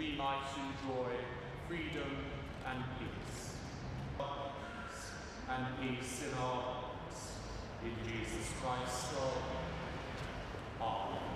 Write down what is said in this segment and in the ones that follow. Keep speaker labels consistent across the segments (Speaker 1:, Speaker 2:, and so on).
Speaker 1: we might enjoy freedom and peace. And peace in our hearts. In Jesus Christ our Lord. Amen.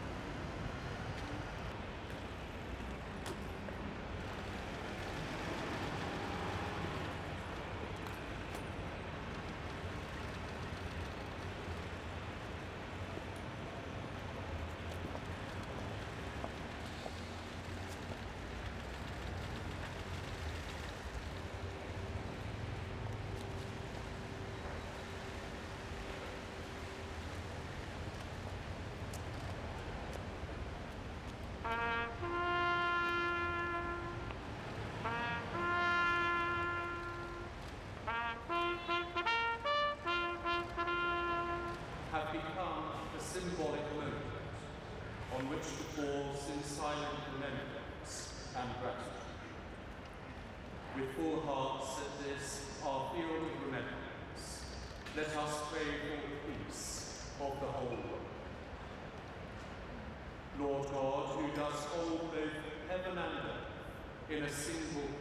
Speaker 1: Have become a symbolic moment on which to pause in silent remembrance and gratitude. With full hearts at this, our Field of Remembrance, let us pray for the peace of the whole world. Lord God, who does hold both heaven and earth in a single